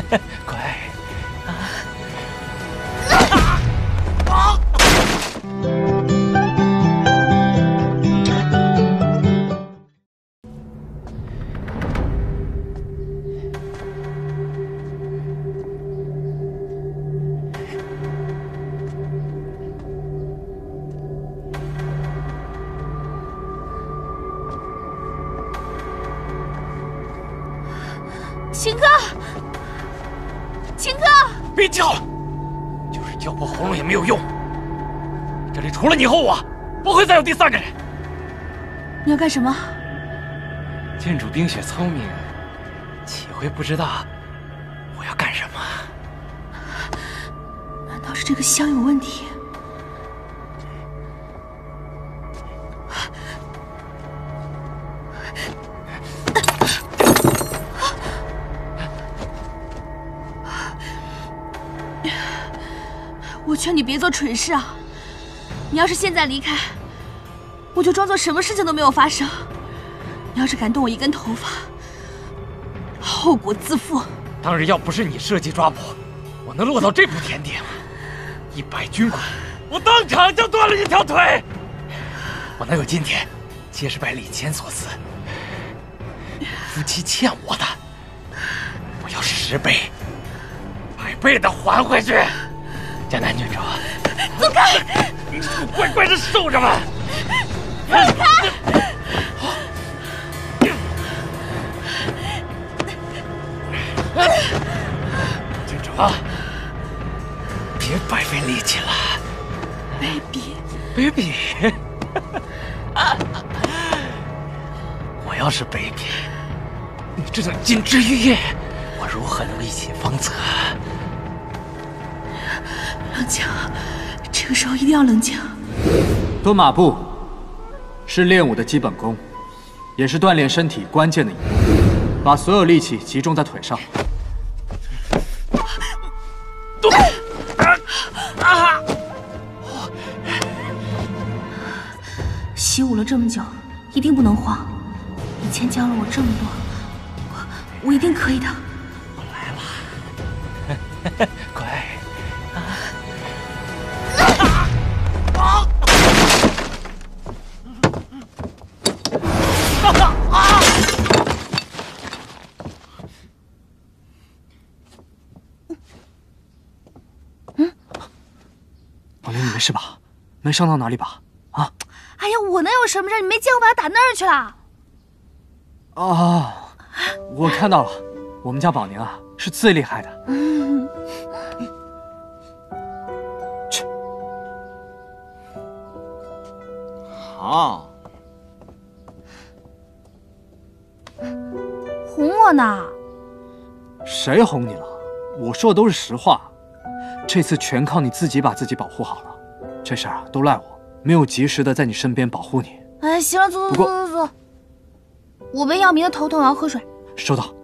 乖。 秦哥，秦哥， 别叫了，就是叫破喉咙也没有用。这里除了你和我，不会再有第三个人。 你要干什么？ 郡主冰雪聪明，岂会不知道我要干什么？ 难道是这个香有问题？我劝你别做蠢事啊！你要是现在离开，我就装作什么事情都没有发生。你要是敢动我一根头发，后果自负。 当日要不是你设计抓捕，我能落到这步田地吗？100军棍，我当场就断了一条腿。我能有今天，皆是拜李谦所赐。夫妻欠我的，我要10倍、100倍的还回去。江南郡主， 走开！ 你就乖乖的受着吧。 走开！ 郡主，别白费力气了。baby， 我要是 baby， 你这等金枝玉叶，我如何能一起方泽？ 冷静，这个时候一定要冷静。 蹲马步是练武的基本功，也是锻炼身体关键的一步。把所有力气集中在腿上。 习武了这么久，一定不能慌。以前教了我这么多，我一定可以的。 我来了，乖。 王林，你没事吧？没伤到哪里吧？啊？ 哎呀，我能有什么事？你没见我把他打那儿去了？ 哦，我看到了，我们家宝宁啊是最厉害的。去。 好。 哄我呢？ 谁哄你了？我说的都是实话。这次全靠你自己把自己保护好了，这事儿啊都赖我，没有及时的在你身边保护你。 哎，行了，走。我被药迷的头疼，我要喝水。 收到。